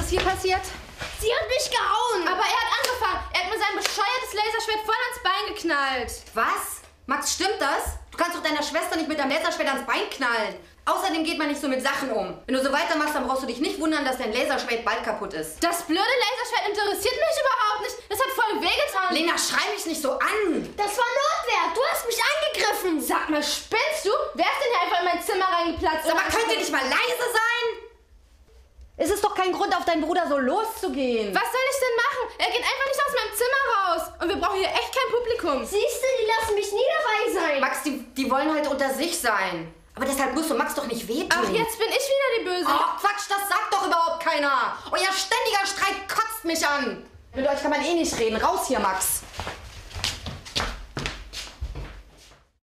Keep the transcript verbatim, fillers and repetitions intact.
ist hier passiert? Sie hat mich gehauen. Aber er hat angefangen. Er hat mir sein bescheuertes Laserschwert voll ans Bein geknallt. Was? Max, stimmt das? Du kannst doch deiner Schwester nicht mit deinem Laserschwert ans Bein knallen. Außerdem geht man nicht so mit Sachen um. Wenn du so weitermachst, dann brauchst du dich nicht wundern, dass dein Laserschwert bald kaputt ist. Das blöde Laserschwert interessiert mich überhaupt nicht. Das hat voll wehgetan. Lena, schrei mich nicht so an. Das war Notwehr. Du hast mich angegriffen. Sag mal, spinnst du? Wer ist denn hier einfach in mein Zimmer reingeplatzt? Sag mal, könnt ihr nicht mal leise sein? Es ist doch kein Grund, auf deinen Bruder so loszugehen. Was soll ich denn machen? Er geht einfach nicht aus meinem Zimmer raus. Und wir brauchen hier echt kein Publikum. Siehst du, die lassen mich nie dabei sein. Max, die, die wollen halt unter sich sein. Aber deshalb musst du Max doch nicht wehtun. Ach, jetzt bin ich wieder die Böse. Oh, Quatsch, das sagt doch überhaupt keiner. Euer ständiger Streit kotzt mich an. Mit euch kann man eh nicht reden. Raus hier, Max.